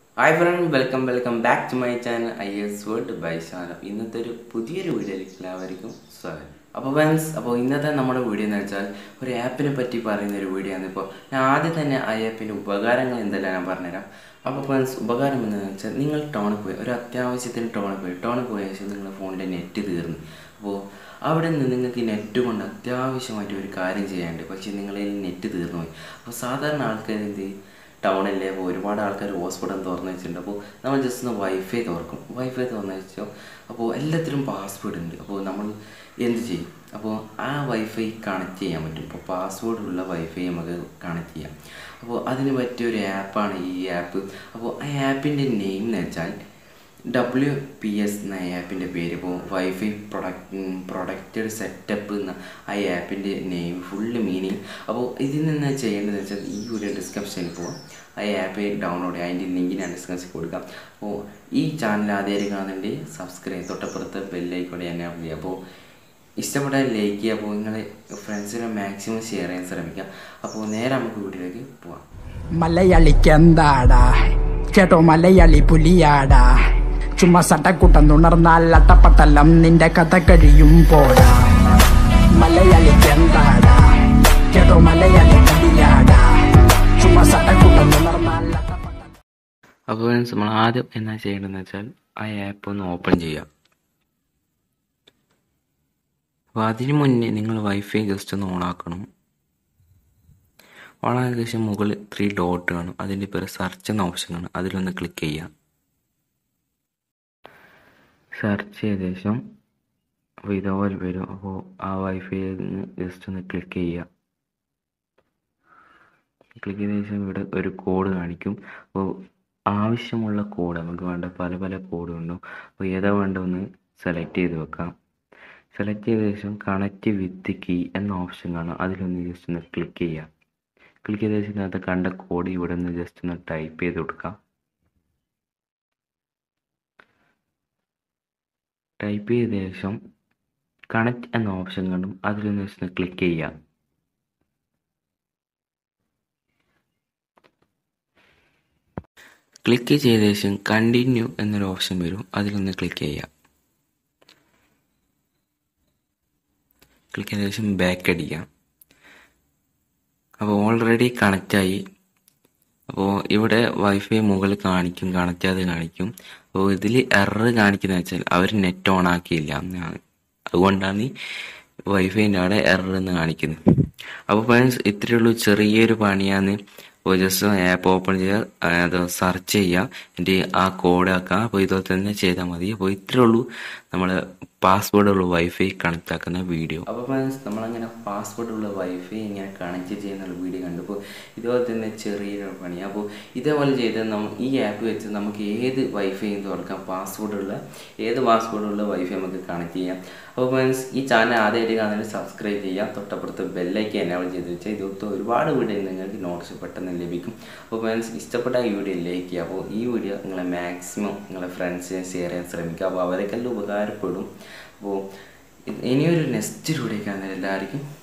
Hi friend, welcome back to my channel IS World by Shana. ഇന്നത്തെ ഒരു പുതിയൊരു വീഡിയോയിലേക്ക് എല്ലാവർക്കും സ്വാഗതം. അപ്പോൾ ഫ്രണ്ട്സ്, ഇന്നത്തെ നമ്മുടെ വീഡിയോ എന്ന് വെച്ചാൽ ഒരു ആപ്പിനെ പറ്റി പറയുന്ന ഒരു വീഡിയോ ആണ്. ഇപ്പോൾ ഞാൻ ആദ്യം തന്നെ ആ ആപ്പിൻ്റെ ഉപകാരങ്ങൾ എന്തെല്ലാം ഞാൻ പറഞ്ഞുതരാം. അപ്പോൾ ഫ്രണ്ട്സ്, ഉപകാരം എന്താണെന്ന് വെച്ചാൽ നിങ്ങൾ ടൗണിൽ പോയി ഒരു അത്യാവശ്യത്തിന് ടൗണിൽ പോയ ശേഷം നിങ്ങളുടെ ഫോണിൻ്റെ നെറ്റ് തീർന്നു. അപ്പോൾ അവിടെ നിന്ന് നിങ്ങൾക്ക് നെറ്റ് കൊണ്ട് അത്യാവശ്യമായിട്ട് ഒരു കാര്യം ചെയ്യാനുണ്ട്, പക്ഷേ നിങ്ങളിൽ നെറ്റ് തീർന്നു പോയി. അപ്പോൾ സാധാരണ ആൾക്കാർ എന്ത് ടൗണിലെ അപ്പോൾ ഒരുപാട് ആൾക്കാർ ഹോസ്പിറ്റൽ തുറന്നു വെച്ചിട്ടുണ്ട്. അപ്പോൾ നമ്മൾ ജസ്റ്റ് ഒന്ന് വൈഫൈ തുറന്നു വെച്ചോ. അപ്പോൾ എല്ലാത്തിലും പാസ്വേഡ് ഉണ്ട്. അപ്പോൾ നമ്മൾ എന്ത് ചെയ്യും? അപ്പോൾ ആ വൈഫൈ കണക്ട് ചെയ്യാൻ പറ്റും. ഇപ്പോൾ പാസ്വേഡുള്ള വൈഫൈ നമുക്ക് കണക്ട് ചെയ്യാം. അപ്പോൾ അതിന് പറ്റിയൊരു ആപ്പാണ് ഈ ആപ്പ്. അപ്പോൾ ആ ആപ്പിൻ്റെ നെയിം എന്ന് വെച്ചാൽ WPS എന്ന ആപ്പിൻ്റെ പേര്. ഇപ്പോൾ വൈഫൈ പ്രൊഡക്റ്റഡ് സെറ്റപ്പ് എന്ന ആ ആപ്പിൻ്റെ നെയിം ഫുള്ള് മീനിങ്. അപ്പോൾ ഇതിൽ നിന്ന് ചെയ്യേണ്ടതെന്ന് വെച്ചാൽ ഈ ഒരു ഡിസ്ക്രിപ്ഷനിൽ പോകാം, ആ ആപ്പ് ഡൗൺലോഡ് ചെയ്യാം. അതിൻ്റെ ലിങ്ക് ഞാൻ ഡിസ്ക്രിപ്ഷനിൽ കൊടുക്കാം. അപ്പോൾ ഈ ചാനൽ ആദ്യമായിട്ട് കാണുന്നുണ്ടെങ്കിൽ സബ്സ്ക്രൈബ്, തൊട്ടപ്പുറത്ത് ബെല്ലൈക്കോടെ എന്നെ ചെയ്യുക. അപ്പോൾ ഇഷ്ടപ്പെട്ടാൽ ലൈക്ക് ചെയ്യുക. അപ്പോൾ നിങ്ങൾ ഫ്രണ്ട്സിനെ മാക്സിമം ഷെയർ ചെയ്യാൻ ശ്രമിക്കുക. അപ്പോൾ നേരെ നമുക്ക് വീഡിയോയിലേക്ക് പോവാം. മലയാളിക്ക് എന്താടാ ചേട്ടോ, മലയാളി പുലിയാടാ, ചുമ്മാ സട്ടക്കുട്ടം തുണർന്നാൽ അട്ടപ്പട്ടലം നിന്റെ കഥ കഴിയും പോടാ. മലയാളിക്ക് എന്താടാ ചേട്ടോ, മലയാളി പുലിയാടാ, ചുമ്മാ സട്ടക്കുട്ടം തുണർന്നാൽ അട്ടപ്പട്ടലം. അപ്പോൾ നമ്മൾ ആദ്യം എന്നാ ചെയ്യേണ്ടതെന്ന് വെച്ചാൽ ആ ആപ്പ് ഒന്ന് ഓപ്പൺ ചെയ്യാം. അപ്പോൾ അതിന് മുന്നേ നിങ്ങൾ വൈഫൈ ജസ്റ്റ് ഒന്ന് ഓണാക്കണം. ഓണാക്കിയ ശേഷം മുകളിൽ 3 ഡോട്ട് കാണും, അതിൻ്റെ പേര് സെർച്ച് എന്ന ഓപ്ഷൻ ആണ്. അതിലൊന്ന് ക്ലിക്ക് ചെയ്യാം. സെർച്ച് ചെയ്ത ശേഷം അപ്പോൾ ഇതുപോലെ വരും. അപ്പോൾ ആ വൈഫൈയിൽ നിന്ന് ജസ്റ്റ് ഒന്ന് ക്ലിക്ക് ചെയ്യുക. ക്ലിക്ക് ചെയ്ത ശേഷം ഇവിടെ ഒരു കോഡ് കാണിക്കും. അപ്പോൾ ആവശ്യമുള്ള കോഡ് നമുക്ക് വേണ്ട പല കോഡുണ്ടോ, അപ്പോൾ ഏതാ വേണ്ടതെന്ന് സെലക്ട് ചെയ്ത് വെക്കാം. സെലക്ട് ചെയ്ത ശേഷം കണക്റ്റ് വിത്ത് കീ എന്ന ഓപ്ഷൻ കാണാം, അതിലൊന്ന് ജസ്റ്റ് ഒന്ന് ക്ലിക്ക് ചെയ്യുക. ക്ലിക്ക് ചെയ്ത ശേഷം അത് കണ്ട കോഡ് ഇവിടെ നിന്ന് ജസ്റ്റ് ഒന്ന് ടൈപ്പ് ചെയ്ത് കൊടുക്കാം. ടൈപ്പ് ചെയ്ത ശേഷം കണക്റ്റ് എന്ന ഓപ്ഷൻ കാണും, അതിലൊന്ന് ജസ്റ്റ് ഒന്ന് ക്ലിക്ക് ചെയ്യുക. ക്ലിക്ക് ചെയ്ത ശേഷം കണ്ടിന്യൂ എന്നൊരു ഓപ്ഷൻ വരും, അതിലൊന്ന് ക്ലിക്ക് ചെയ്യുക. ക്ലിക്ക് ചെയ്ത ശേഷം ബാക്ക് അടിക്കാം. അപ്പോൾ ഓൾറെഡി കണക്റ്റായി. അപ്പോൾ ഇവിടെ വൈഫൈ മുകളിൽ കാണിക്കും, കണക്റ്റാതെ കാണിക്കും. അപ്പോൾ ഇതിൽ എറർ കാണിക്കുന്നത് വെച്ചാൽ അവർ നെറ്റ് ഓൺ ആക്കിയില്ല എന്നാണ്. അതുകൊണ്ടാണ് ഈ വൈഫൈൻ്റെ അവിടെ എറർ എന്ന് കാണിക്കുന്നത്. അപ്പോൾ ഫ്രണ്ട്സ്, ഇത്രയേ ഉള്ളൂ, ചെറിയൊരു പണിയാണ്. അപ്പോൾ ജസ്റ്റ് ആപ്പ് ഓപ്പൺ ചെയ്യുക, അത് സെർച്ച് ചെയ്യുക, എന്നിട്ട് ആ കോഡ് ആക്കാം. അപ്പോൾ ഇതുപോലെ തന്നെ ചെയ്താൽ മതി. അപ്പോൾ ഇത്രയേ ഉള്ളൂ നമ്മൾ പാസ്വേഡുള്ള വൈഫൈ കണക്ട് ആക്കുന്ന വീഡിയോ. അപ്പോൾ ഫ്രണ്ട്സ്, നമ്മളങ്ങനെ പാസ്വേഡുള്ള വൈഫൈ ഇങ്ങനെ കണക്ട് ചെയ്യുന്ന വീഡിയോ കണ്ടു. അപ്പോൾ ഇതുപോലെ തന്നെ ചെറിയൊരു പണി. അപ്പോൾ ഇതേപോലെ ചെയ്ത് ഈ ആപ്പ് വെച്ച് നമുക്ക് ഏത് വൈഫൈയും തുറക്കാം. ഏത് പാസ്വേഡുള്ള വൈഫൈ നമുക്ക് കണക്ട് ചെയ്യാം. അപ്പോൾ ഫ്രണ്ട്സ്, ഈ ചാനൽ ആദ്യമായിട്ട് കാണാൻ സബ്സ്ക്രൈബ് ചെയ്യുക, തൊട്ടപ്പുറത്ത് ബെല്ലൈക്കൻ എനേബിൾ ചെയ്ത് വെച്ചാൽ ഇതുപോലത്തെ ഒരുപാട് വീഡിയോ നിങ്ങൾക്ക് നോട്ട്സ് പെട്ടെന്ന് ലഭിക്കും. അപ്പോൾ ഫ്രണ്ട്സ്, ഇഷ്ടപ്പെട്ട ഈ വീഡിയോ ലൈക്ക് ചെയ്യുക. അപ്പോൾ ഈ വീഡിയോ നിങ്ങളെ മാക്സിമം നിങ്ങളെ ഫ്രണ്ട്സിനെ ഷെയർ ചെയ്യാൻ ശ്രമിക്കുക. അപ്പോൾ അവർക്കെല്ലാം ഉപകാരപ്പെടും. അപ്പോൾ ഇനിയൊരു നെക്സ്റ്റ് വീഡിയോ കാണുന്നത് എല്ലാവർക്കും